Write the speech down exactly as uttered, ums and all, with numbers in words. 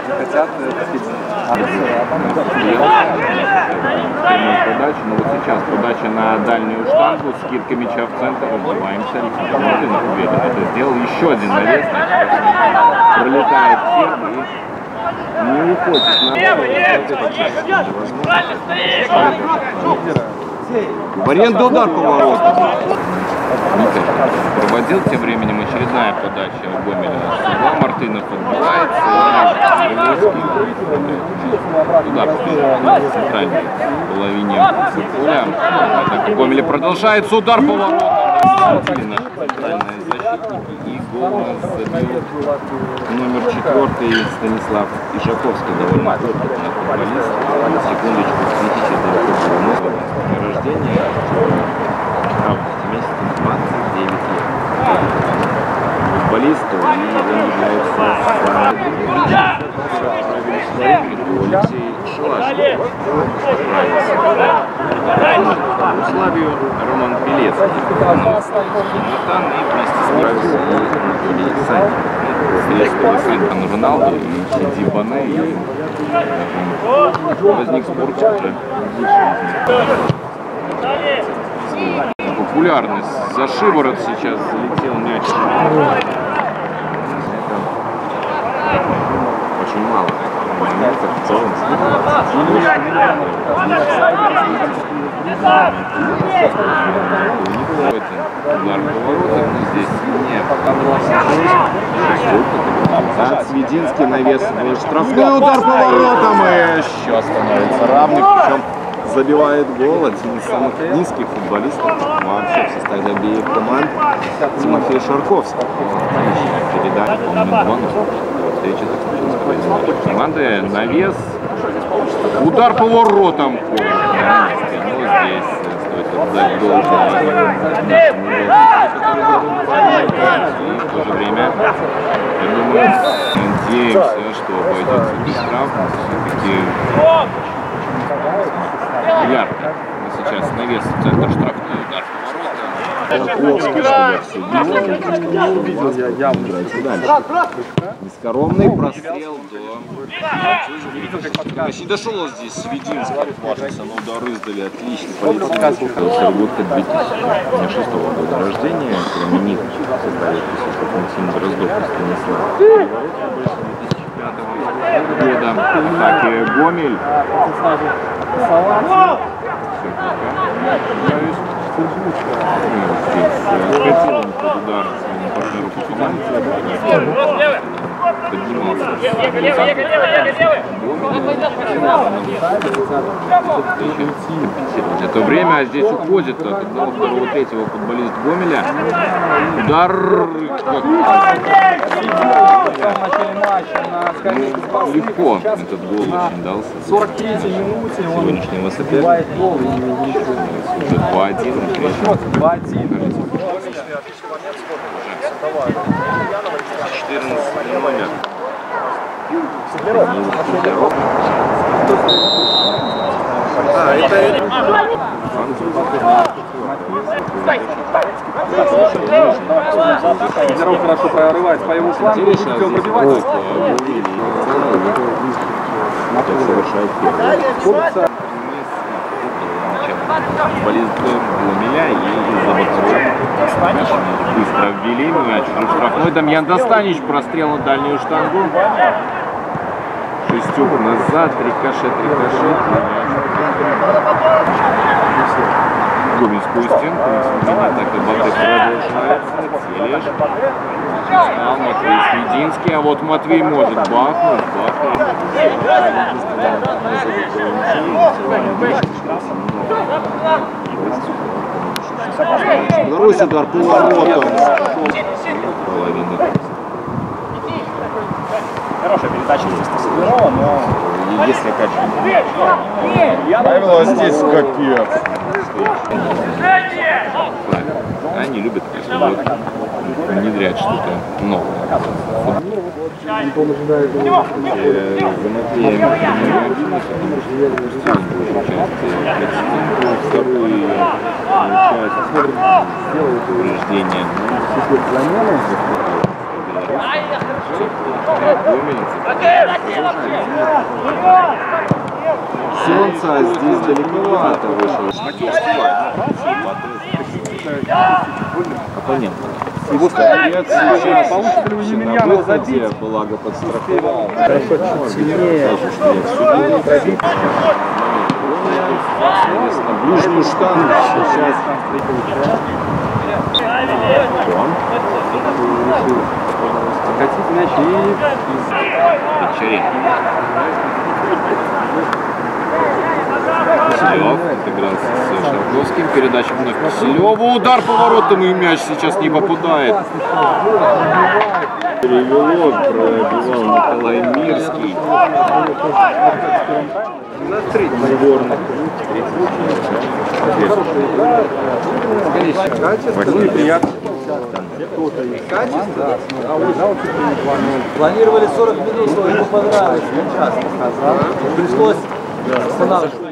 хотят подачу, но вот сейчас подача на дальнюю штангу, скидка мяча в центр, разбиваемся. Александр Победа это сделал. Еще один навес, пролетает ферм и не уходит на в аренду удар по воротам. Проводил тем временем очередная подача Гомеля. Сюда Мартынов отбивается. Туда в центральной половине поля. Атака Гомеля продолжается. Удар по воротам. Центральные защитники. И гол забил номер четвертый Станислав Ижаковский. Довольно опытный футболист. Секундочку, смотрите, это его день рождения. В августе месяце двадцать девять лет. Футболисту и он является Алексей Шалаш. Славию Роман Белецкий. Натан и вместе справился Анатолий Санин. Санин Роналду и Сиди Бане. Возник спор уже. Популярность. За шиворот сейчас залетел мяч. Очень мало. В целом. Удар поворотом, но здесь не. Свидинский навес. Штрафной удар поворотом и счет становится равный. Причем забивает гол один из самых низких футболистов вообще в составе обеих команд Тимофей Шарковский. Передача встреча команды навес. Удар по воротам. Ну, здесь стоит отдать должное. И в то же время, я думаю, надеемся, что обойдется без травм. Все-таки ярко. Сейчас навес в центр, штрафной удар поворота. Нескоромный прострел до... Почти дошел здесь Свидинский. Важился на удар издали. Отлично. Полицейский. Сергутка две тысячи шестого года рождения. Кроме них составит Максим Дроздов и Станислав. Года. Так, и Гомель. Скатил он под удар своему партнеру по команде. Поднимался. Это время, а здесь уходит от одного, второго, третьего футболист Гомеля. Удар. Ну, легко этот гол очень дался. сорок третьей минуте сегодняшнего соперника. Уже два один. два один. четырнадцатый номер. А, это... Федоров хорошо прорывается по его флангу, он пробивается. Совершает первый. Футболист Гомеля и из-за боковой быстро ввели мяч. Штрафной Дамьян Достанич прострел на дальнюю штангу. Шестюк назад, рикошет, рикошет. Гомельскую стенку. Так и Баты продолжается. Тележ. Стал Матвей Свидинский, а вот Матвей может бахнуть. Бахнуть. Беларусь удар по воротам. Хорошая передача здесь на Сидорова, но если качать. правило здесь капец. Они любят внедрять что-то новое. За Матвеем вторую часть повреждения. Солнце здесь далековато вышло. Оппонент. Его сейчас на выходе, благо подстраховал. Сильнее. Ближнюю штангу сейчас. Хотите мяч и... Киселев интеграция с Шарковским. Передача вновь Киселеву. Удар поворотом, и мяч сейчас не попадает. Перевело, пробивал Николай Мирский. Сборная. Ну и приятно. Планировали сорок минут, но ему понравилось. Пришлось останавливать.